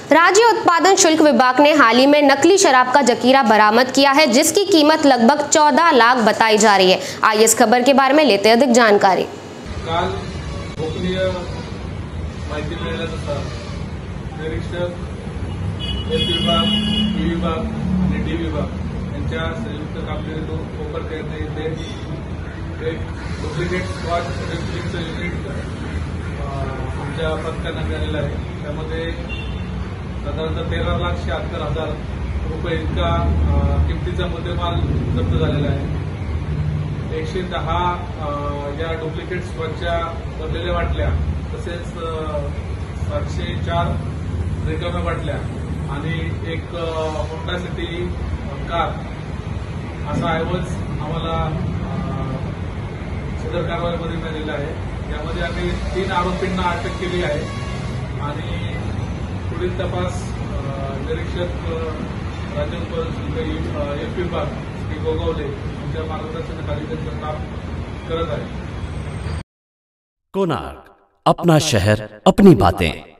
राज्य उत्पादन शुल्क विभाग ने हाल ही में नकली शराब का जखीरा बरामद किया है, जिसकी कीमत लगभग 14 लाख बताई जा रही है। आइए इस खबर के बारे में लेते हैं अधिक जानकारी। काल गोपनीय माहिती मिळाल्यानुसार निरीक्षक एस विभाग, बी विभाग आणि डी विभाग यांच्या संयुक्त कामगिरीतून कोपरखैरणे येथे एक डुप्लिकेट स्कॉच रिफिलिंगचं युनिट आमच्या पथकाने मिळालेलं आहे। त्यामध्ये साधारणतः 13,76,000 रुपये इतका किमतीचा मुद्देमाल जप्त झालेला आहे। 110 या डुप्लिकेट स्कॉचच्या भरलेल्या बाटल्या, तसेच 704 रिकाम्या बाटल्या आणि एक होंडा सिटी कार असा ऐवज आम्हाला सदर कारवाईमध्ये मिळालेला आहे। यामध्ये आम्ही 3 आरोपींना अटक केली आहे आणि पुढील तपास निरीक्षक राज्य उत्पादन शुल्क एफ विभाग श्री गोगावले यांच्या मार्गदर्शनाखाली त्यांचं काम करत आहे। कोणार्क, अपना शहर अपनी बातें।